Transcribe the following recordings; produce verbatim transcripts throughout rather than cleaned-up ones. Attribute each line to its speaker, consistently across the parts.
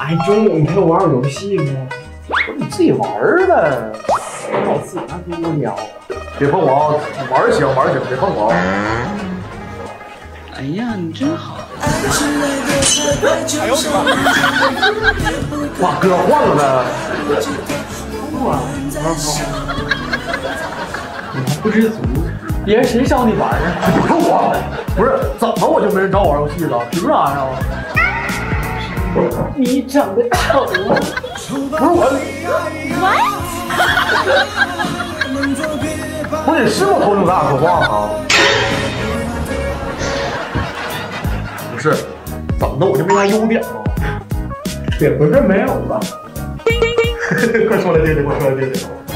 Speaker 1: 哎，中午你陪我玩会儿游戏呗。
Speaker 2: 不是你自己玩呗，
Speaker 1: 我自己那多无聊。
Speaker 2: 别碰我啊！玩行玩行，别碰我啊！
Speaker 3: 哎呀，你真好。
Speaker 2: 哎呦我的妈！哇，哥换了呗。
Speaker 1: 哇，好好。你还不知足？别人谁找你玩啊？
Speaker 2: 你碰我！不是，怎么我就没人找我玩游戏了？凭啥呀？
Speaker 1: 你长得丑。不
Speaker 2: 是我。不是，是我头顶咱俩说话吗？不是，怎么的？我就没啥优点吗？
Speaker 1: 也不是没有吧。
Speaker 2: 快说来听听，快说来听听。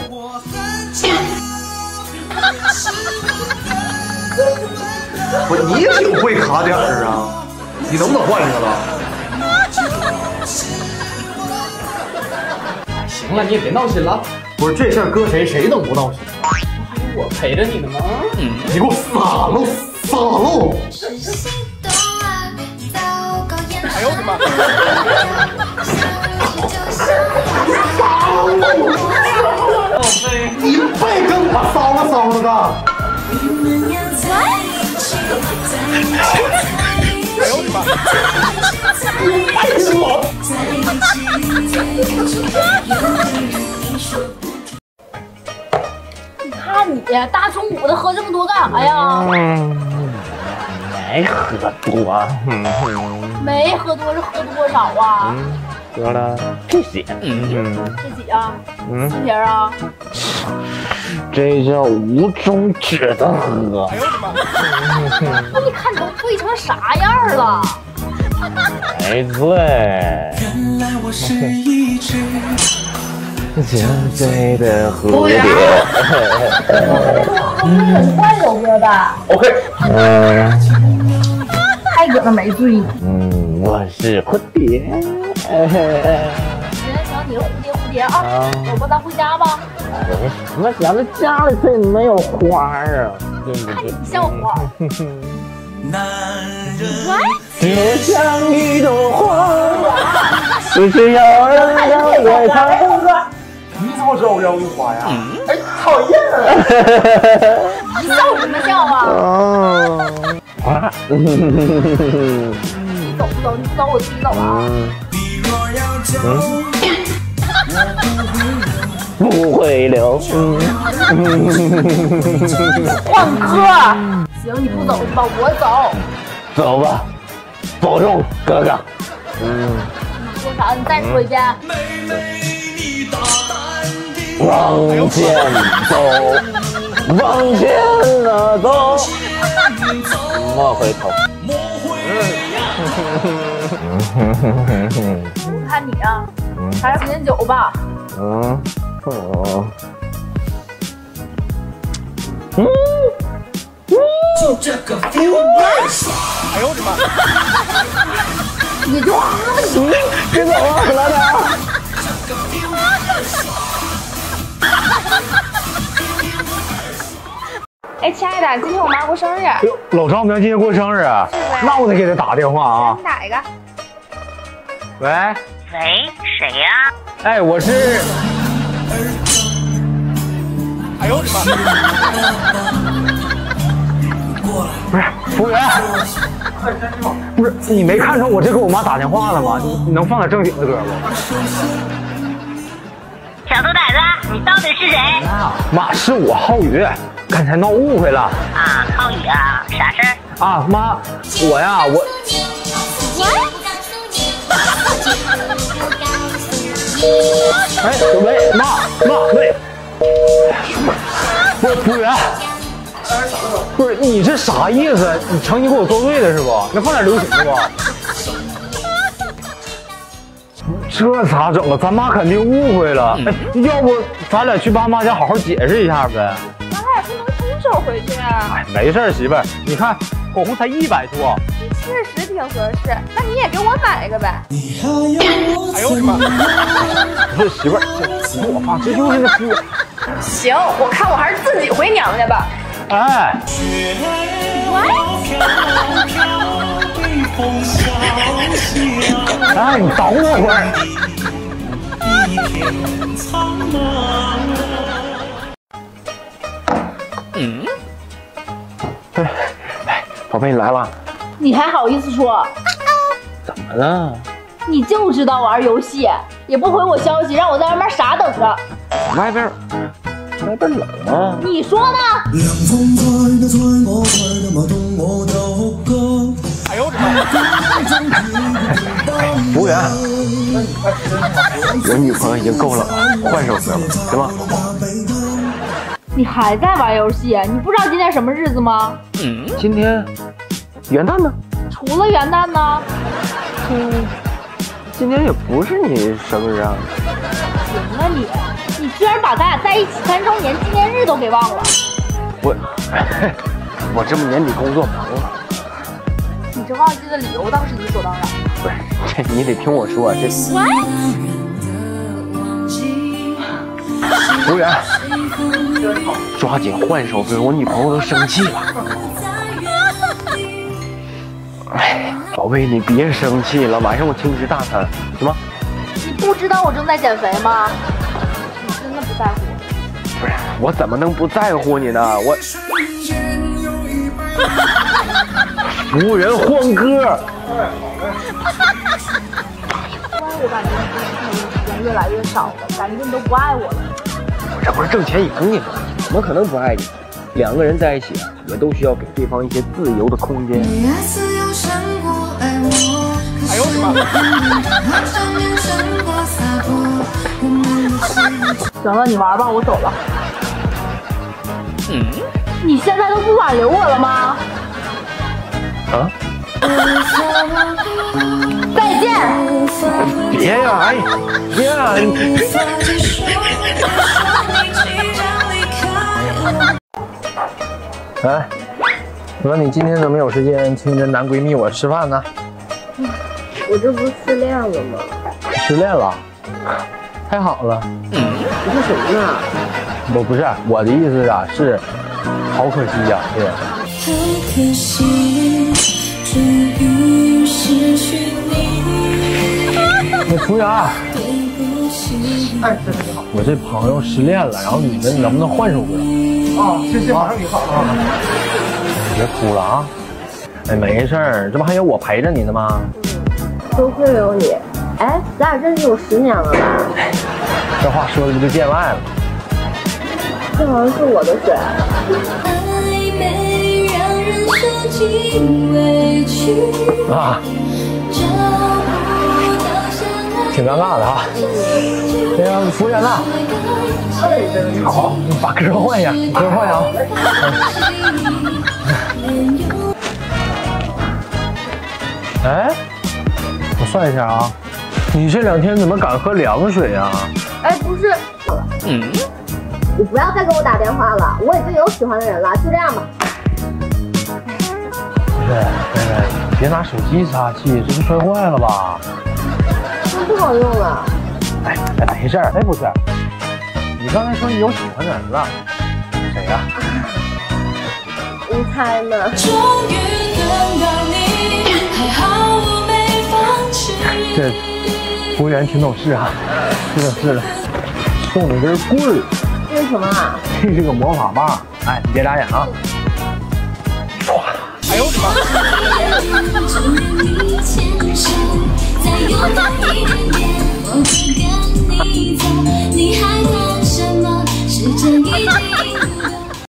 Speaker 2: 不，你也挺会卡点儿啊！你能不能换一个了？
Speaker 1: 行了，你也别闹心了。
Speaker 2: 不是这事儿搁谁谁能不闹心？
Speaker 1: 还有我陪着你呢吗？
Speaker 2: 嗯，你给我撒喽撒喽！哎呦我的妈！
Speaker 1: 宝贝，
Speaker 2: 你别跟我骚了骚了的！哎呦我的妈！你别说！
Speaker 4: 你看你大中午的喝这么多干啥呀？
Speaker 1: 嗯，没喝多，嗯，
Speaker 4: 没喝多是喝多少啊？
Speaker 1: 嗯，喝了这些，嗯
Speaker 4: 这几啊？
Speaker 1: 嗯，
Speaker 4: 四瓶啊？
Speaker 1: 这叫无中指的喝。
Speaker 4: 那你看你都醉成啥样了？
Speaker 1: 没醉。原来我是一只酒醉的蝴蝶。
Speaker 4: 很换首歌吧
Speaker 2: ？OK。
Speaker 1: 嗯。
Speaker 4: 还搁那没醉呢。
Speaker 1: 嗯，我是蝴蝶。
Speaker 4: 行行，你是蝴蝶蝴蝶啊，走吧，咱回家吧。
Speaker 1: 我想着家里这没有花啊，对不对？
Speaker 4: 看你像花。
Speaker 3: 男人
Speaker 1: 就像一朵花，只需要人了解它。
Speaker 2: 你怎么知道我要用花呀？哎，讨厌！
Speaker 4: 你笑什么笑啊？
Speaker 1: 啊！
Speaker 4: 你走不走？你不走，我自己走啊。
Speaker 1: 不会留。
Speaker 4: 换歌。行，你不走是吧？我走。
Speaker 1: 走吧，保重，哥哥。嗯。
Speaker 4: 你说啥？你再说一遍。
Speaker 1: 往前走，往前啊走，莫回头。
Speaker 4: 我看你啊，还是喝点酒吧。
Speaker 1: 嗯，哦，嗯，
Speaker 3: 就这个 feel 味爽。
Speaker 2: 哎呦我的妈！
Speaker 4: 你就喝吧，你
Speaker 1: 别走啊，来点。
Speaker 5: 哎，亲爱的，今天我妈过生日。
Speaker 2: 哎呦，老丈母娘今天过生日，那我得给她打电话啊。
Speaker 5: 你打一个。
Speaker 2: 喂。
Speaker 6: 喂，谁呀？
Speaker 2: 哎，我是。哎呦我的妈！不是，服务员。不是，你没看着我这给我妈打电话了吗？你你能放点正经的歌不？
Speaker 6: 小兔崽子，你到底是谁？
Speaker 2: 妈，是我浩宇，刚才闹误会了。
Speaker 6: 啊，浩宇啊，啥事儿？
Speaker 2: 啊，妈，我呀，我。哎，喂，妈，妈，喂，不是服务员，不是你这啥意思？你成心给我作对的是不？能放点流行的不？这咋整啊？咱妈肯定误会了。哎，要不咱俩去爸妈家好好解释一下呗？
Speaker 5: 咱俩也不能空手回去啊。
Speaker 2: 哎，没事，媳妇儿，你看口红才一百多，
Speaker 5: 确实挺合适。那你也给我买一个呗。
Speaker 2: 哎呦我的妈！不是媳妇儿，这我妈这就是那夫。
Speaker 5: 行，我看我还是自己回娘家吧。
Speaker 2: 哎。 哎，你等我会儿。嗯。哎，哎，宝贝，你来了。
Speaker 4: 你还好意思说？
Speaker 1: 怎么了？
Speaker 4: 你就知道玩游戏，也不回我消息，让我在外面傻等着。
Speaker 1: 外边，外边冷吗？
Speaker 4: 你说呢？
Speaker 2: 哎呦我服务员，我女朋友已经够了，换首歌了，行吗？
Speaker 4: 你还在玩游戏？你不知道今天什么日子吗？
Speaker 1: 嗯，今天元旦呢？
Speaker 4: 除了元旦呢？
Speaker 1: 嗯，今天也不是你生日啊。
Speaker 4: 行了你，你居然把咱俩在一起三周年纪念日都给忘了。
Speaker 1: 我，我这么年底工作忙了。
Speaker 4: 你这忘记的理由倒是理所当然。
Speaker 1: 不是，这你得听我说，这。服务员，抓紧换首歌，我女朋友都生气了。哎，宝贝，你别生气了，晚上我请你吃大餐，行吗？
Speaker 4: 你不知道我正在减肥吗？你真的不在乎我？
Speaker 1: 不是，我怎么能不在乎你呢？我。服务员换歌。
Speaker 4: 我感觉你跟我时间越来越少了，感觉你都不爱我了。
Speaker 1: 我这不是挣钱养你吗？怎么可能不爱你？两个人在一起啊，也都需要给对方一些自由的空间。
Speaker 2: 哎呦我的
Speaker 4: 妈！行了，你玩吧，我走了。嗯？你现在都不挽留我了吗？
Speaker 1: 啊？
Speaker 4: 再见！
Speaker 1: 别呀！哎，别呀！
Speaker 2: 哎，我说你今天怎么有时间请着男闺蜜我吃饭呢？
Speaker 5: 我这不是失恋了吗？
Speaker 2: 失恋了？太好了。
Speaker 5: 你说什么呢？
Speaker 2: 我不是我的意思啊，是好可惜呀、啊，对。
Speaker 3: 好可惜，终于失去你。
Speaker 2: 那服务员，哎，我这朋友失恋了，然后你们能不能换首歌？啊，谢谢，马上就好啊。别哭了啊！哎，没事儿，这不还有我陪着你呢吗？
Speaker 5: 多亏有你。哎，咱俩认识有十年了吧？
Speaker 2: 这话说的不就见外了？
Speaker 5: 这好像是我的水。
Speaker 2: 啊，挺尴尬的哈。那个服务员呢？哎，你好，你把歌换一下，歌换一下啊。哎，我算一下啊，你这两天怎么敢喝凉水啊？
Speaker 5: 哎，不是，嗯，你不要再给我打电话了，我已经有喜欢的人了，就这样吧。
Speaker 2: 不是，妹妹，你别拿手机撒气，这不摔坏了吧？
Speaker 5: 那不好用了。
Speaker 2: 哎哎，没事儿。哎，不是，你刚才说你有喜欢的人了，谁呀、啊？
Speaker 5: 你猜呢？
Speaker 2: 这服务员挺懂事啊，挺懂事的，送你根棍儿。
Speaker 5: 这是什么啊？
Speaker 2: 这是个魔法棒。哎，你别眨眼啊！唰！哎呦我的妈！